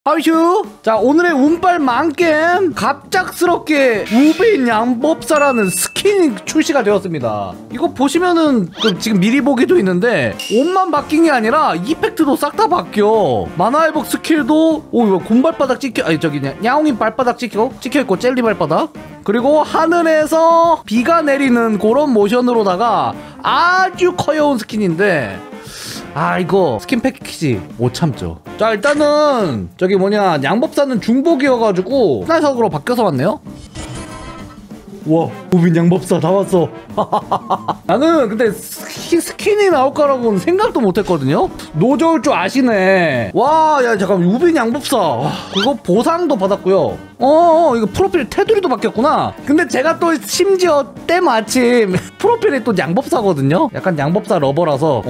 하이슈! 자, 오늘의 운빨 만겜 갑작스럽게 우빈 양법사라는 스킨이 출시가 되었습니다. 이거 보시면은 지금 미리 보기도 있는데 옷만 바뀐 게 아니라 이펙트도 싹 다 바뀌어. 만화회복 스킬도 이거 곰발바닥 찍혀, 아니 저기 야옹인 발바닥 찍혀있고 젤리 발바닥. 그리고 하늘에서 비가 내리는 그런 모션으로다가 아주 커여운 스킨인데 이거 스킨 패키지 못 참죠. 자, 일단은 저기 양법사는 중복이어가지고 하나석으로 바뀌어서 왔네요. 우와, 우빈 양법사 다 왔어. 나는 근데 스킨이 나올 거라고는 생각도 못했거든요. 노저울 줄 아시네. 와, 야 잠깐, 우빈 양법사 그거 보상도 받았고요. 이거 프로필 테두리도 바뀌었구나. 근데 제가 또 심지어 때마침 프로필이 또 양법사거든요. 약간 양법사 러버라서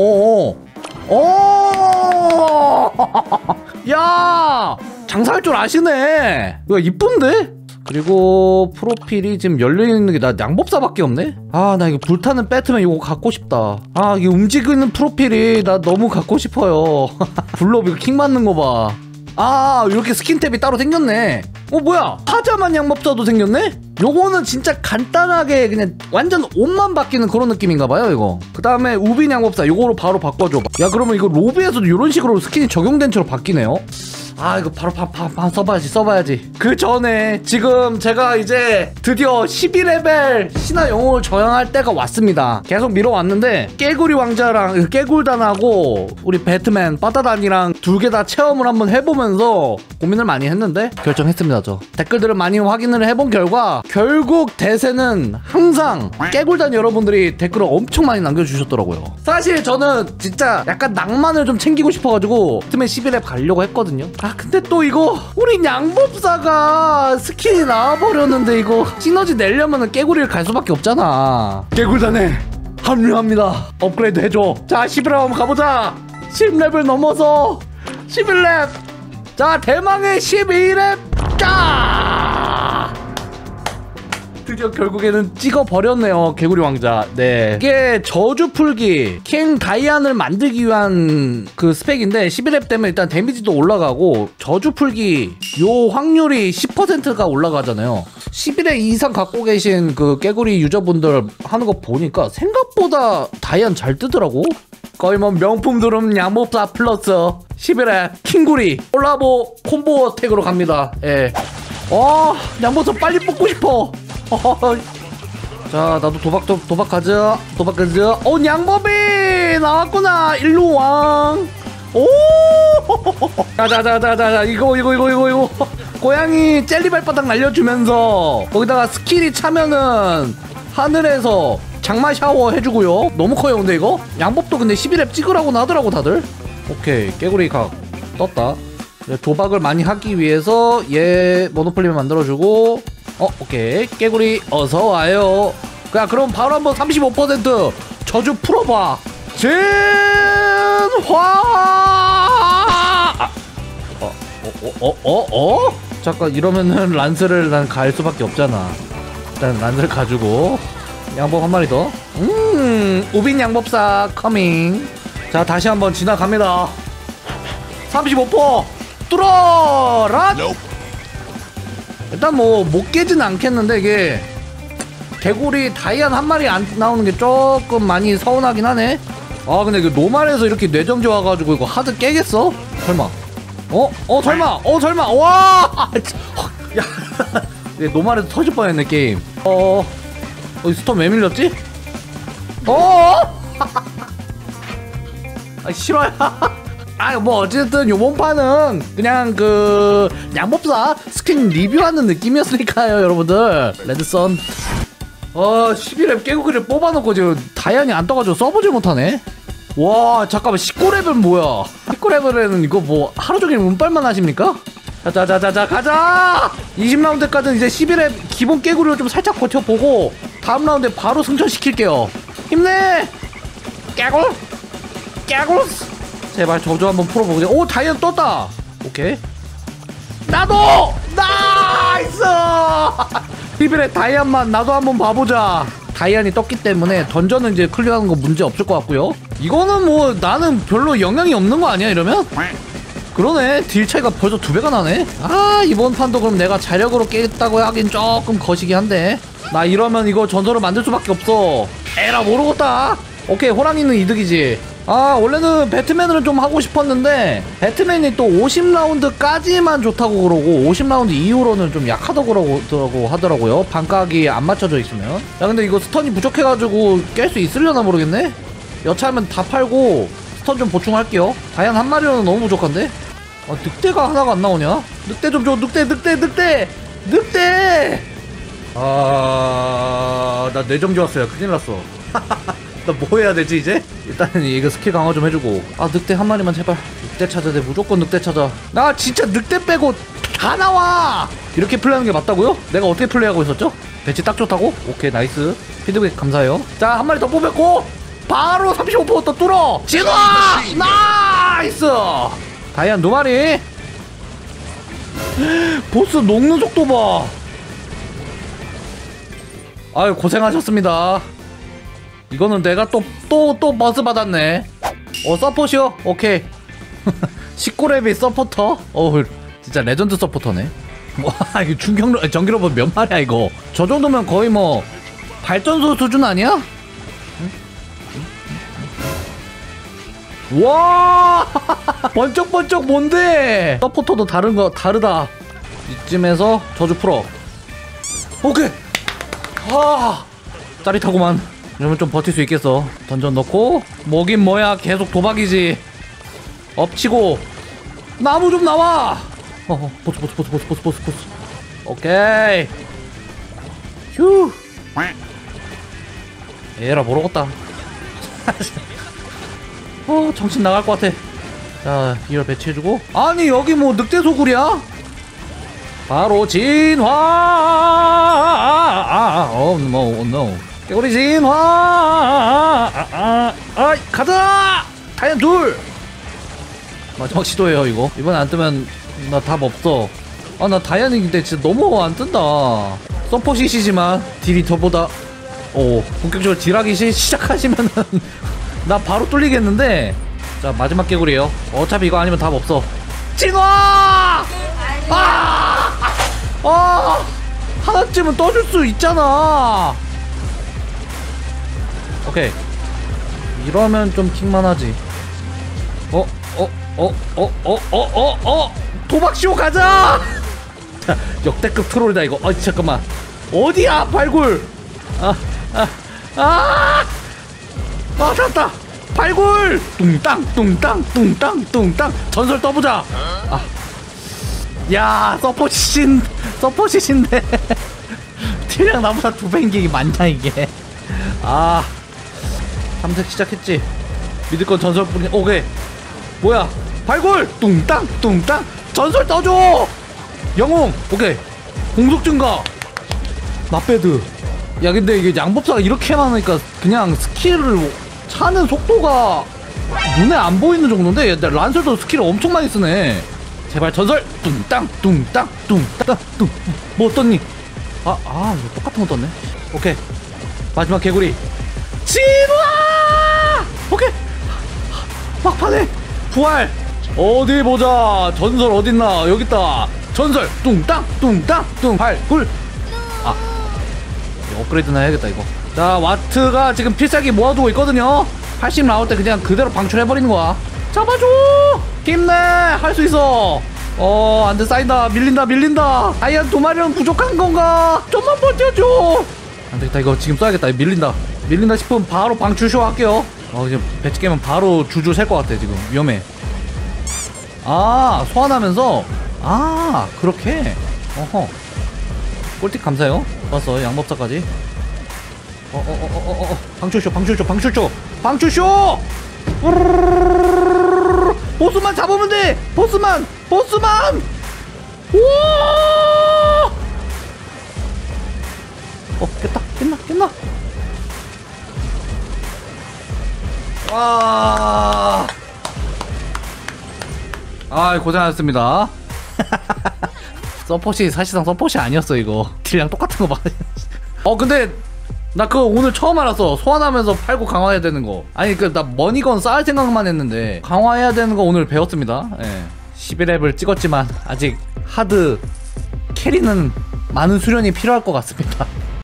야, 장사할 줄 아시네. 이거 이쁜데? 그리고 프로필이 지금 열려있는 게 나 양법사밖에 없네? 나 이거 불타는 배트맨 이거 갖고 싶다. 이게 움직이는 프로필이 나 너무 갖고 싶어요. 블럽 이거 킹 맞는 거 봐. 이렇게 스킨탭이 따로 생겼네. 뭐야, 파자만 양법사도 생겼네? 요거는 진짜 간단하게 그냥 완전 옷만 바뀌는 그런 느낌인가봐요 이거. 그 다음에 우빈 양법사 요거로 바로 바꿔줘. 야, 그러면 이거 로비에서도 이런 식으로 스킨이 적용된 채로 바뀌네요. 이거 바로 써봐야지. 그 전에 지금 제가 이제 드디어 12레벨 신화 영웅을 저장할 때가 왔습니다. 계속 미뤄왔는데 깨구리 왕자랑 깨굴단하고 우리 배트맨 빠따단이랑 둘 개 다 체험을 한번 해보면서 고민을 많이 했는데 결정했습니다. 저 댓글들을 많이 확인을 해본 결과 결국 대세는 항상 깨굴단 여러분들이 댓글을 엄청 많이 남겨주셨더라고요. 사실 저는 진짜 약간 낭만을 좀 챙기고 싶어가지고 배트맨 11렙 가려고 했거든요. 근데 또 이거 우리 양법사가 스킨이 나와버렸는데 이거 시너지 내려면은 깨구리를 갈 수밖에 없잖아. 깨굴단에 합류합니다. 업그레이드 해줘. 자, 11렙 한번 가보자. 10렙을 넘어서 11렙. 자, 대망의 12렙. 짜! 드디어 결국에는 찍어버렸네요, 개구리 왕자. 네, 이게 저주 풀기 킹 다이안을 만들기 위한 그 스펙인데 11렙 되면 일단 데미지도 올라가고 저주 풀기 요 확률이 10%가 올라가잖아요. 11렙 이상 갖고 계신 그 깨구리 유저분들 하는 거 보니까 생각보다 다이안 잘 뜨더라고. 거의 명품 드럼 양법사 플러스 11렙 킹구리 콜라보 콤보 택으로 갑니다. 예. 양법사 빨리 뽑고 싶어. 자, 나도 도박하자. 양법이 나왔구나. 일로 왕. 자자자자자, 이거 고양이 젤리 발바닥 날려주면서 거기다가 스킬이 차면은 하늘에서 장마 샤워 해주고요. 너무 커요. 근데 이거 양법도 근데 11렙 찍으라고 하더라고 다들. 오케이, 깨구리 각 떴다. 도박을 많이 하기 위해서 얘 모노폴리만 만들어주고, 오케이, 깨구리 어서와요. 그럼 바로 한번 35% 저주 풀어봐. 진화. 잠깐, 이러면은 란스를 난 갈 수밖에 없잖아. 일단 란스를 가지고 양법 한 마리 더. 우빈 양법사 커밍. 자, 다시 한번 지나갑니다. 35% 뚫어라. 일단 못 깨진 않겠는데 이게 개구리 다이안 한 마리 안 나오는 게 조금 많이 서운하긴 하네. 근데 이거 노말에서 이렇게 뇌정지 와가지고 이거 하드 깨겠어? 설마. 설마. 와. 야, 노말에서 터질 뻔했네 게임. 스톰 왜 밀렸지? 싫어요. 어쨌든 요번 판은 그냥 그 양법사 스킨 리뷰하는 느낌이었으니까요, 여러분들. 레드선. 11렙 깨구리를 뽑아놓고 지금 다이안이 안 떠가지고 써보질 못하네. 와, 잠깐만, 19렙은 뭐야? 19렙은 이거 하루종일 운빨만 하십니까? 자자자자, 가자! 20라운드까지는 이제 11렙 기본 깨구리로 좀 살짝 버텨보고 다음 라운드에 바로 승천시킬게요. 힘내! 깨굴! 제발 저주 한번 풀어보자. 다이안 떴다. 오케이. 나도! 나이스! 11렙 다이안만 나도 한번 봐보자. 다이안이 떴기 때문에 던전은 이제 클리어하는 거 문제 없을 것 같고요. 이거는 나는 별로 영향이 없는 거 아니야 이러면? 그러네. 딜 차이가 벌써 2배가 나네. 아 이번 판도 그럼 내가 자력으로 깨겠다고 하긴 조금 거시기 한데 나 이러면 이거 전설을 만들 수밖에 없어. 에라 모르겠다. 오케이 호랑이는 이득이지. 아 원래는 배트맨을 좀 하고 싶었는데 배트맨이 또 50라운드까지만 좋다고 그러고 50라운드 이후로는 좀 약하다고 하더라고요. 반각이 안 맞춰져 있으면. 야 근데 이거 스턴이 부족해가지고 깰 수 있으려나 모르겠네. 여차하면 다 팔고 스턴 좀 보충할게요. 다이안 한 마리로는 너무 부족한데? 아 늑대가 하나가 안 나오냐? 늑대 좀 줘. 늑대. 아... 나 뇌정지 왔어요. 큰일 났어. 나 뭐 해야 되지 이제? 일단은 이거 스킬 강화 좀 해주고. 아 늑대 한 마리만 제발. 늑대 찾아야 돼. 무조건 늑대 찾아. 나 진짜 늑대 빼고 다 나와. 이렇게 플레이하는 게 맞다고요? 내가 어떻게 플레이하고 있었죠? 배치 딱 좋다고? 오케이 나이스. 피드백 감사해요. 자 한 마리 더 뽑혔고 바로 35%더 뚫어. 진화! 나이스. 다이안 2마리. 보스 녹는 속도 봐. 아유 고생하셨습니다. 이거는 내가 또 버스 받았네. 서폿이요? 오케이. 19레벨 서포터? 진짜 레전드 서포터네. 와 이거 전기로봇 몇 마리야 이거. 저 정도면 거의 뭐 발전소 수준 아니야? 와 번쩍번쩍 뭔데? 서포터도 다르다. 이쯤에서 저주 풀어. 오케이. 아 짜릿하구만. 이러면 좀 버틸 수 있겠어. 던전 넣고 뭐긴 뭐야 계속 도박이지. 엎치고 나무 좀 나와. 보스. 오케이. 휴. 에라 모르겠다. 정신 나갈 것 같아. 자 이걸 배치해주고. 아니 여기 뭐 늑대 소굴이야? 바로 진화. no. 개구리 진화. 가자. 다이안 2. 마지막 시도예요 이거. 이번에 안 뜨면 나 답 없어. 아 나 다이안이 근데 진짜 너무 안 뜬다. 서포시시지만 딜이 저보다 본격적으로 딜하기 시작하시면은 나 바로 뚫리겠는데. 자 마지막 개구리에요. 어차피 이거 아니면 답 없어. 진화! 하나쯤은 떠줄 수 있잖아. 오케이. 이러면 좀 킹만하지. 도박쇼 가자. 역대급 트롤이다 이거. 잠깐만. 어디야 발굴. 찾았다. 발굴. 뚱땅. 전설 떠보자. 야 서포시신데 딜량 나보다 2배인 게 맞냐 이게. 탐색 시작했지. 믿을 건 전설뿐이. 오케이. 뭐야 발굴. 뚱땅 전설 떠줘. 영웅. 오케이. 공속 증가. 나배드. 야 근데 이게 양법사가 이렇게 많으니까 그냥 스킬을 차는 속도가 눈에 안 보이는 정도인데. 란설도 스킬을 엄청 많이 쓰네. 제발 전설. 뚱땅 뭐 어떻니? 이거 똑같은 거 떴네. 오케이. 마지막 개구리 진화. 오케이. 막판에 부활. 어디 보자. 전설 어딨나. 여깄다. 전설 뚱땅 발굴. 이거 업그레이드나 해야겠다 이거. 자 와트가 지금 필살기 모아두고 있거든요. 80 나올 때 그냥 그대로 방출해버리는 거야. 잡아줘. 힘내. 할 수 있어. 안돼. 쌓인다. 밀린다. 다이안 2마리는 부족한 건가? 좀만 버텨줘. 안되겠다 이거 지금 써야겠다. 밀린다 싶으면 바로 방출쇼 할게요. 지금 배치 깨면 바로 주주 셀 것 같아. 지금 위험해. 소환하면서. 그렇게. 꿀팁 감사해요. 좋았어. 양법사까지. 방출쇼. 보스만 잡으면 돼. 보스만. 우와. 깼나. 와. 고생하셨습니다. 서폿이 사실상 서폿이 아니었어 이거. 딜량 똑같은 거 봐. 근데 나 그거 오늘 처음 알았어. 소환하면서 팔고 강화해야 되는 거. 아니 나 머니건 쌓을 생각만 했는데 강화해야 되는 거 오늘 배웠습니다. 예. 11렙을 찍었지만 아직 하드 캐리는 많은 수련이 필요할 것 같습니다.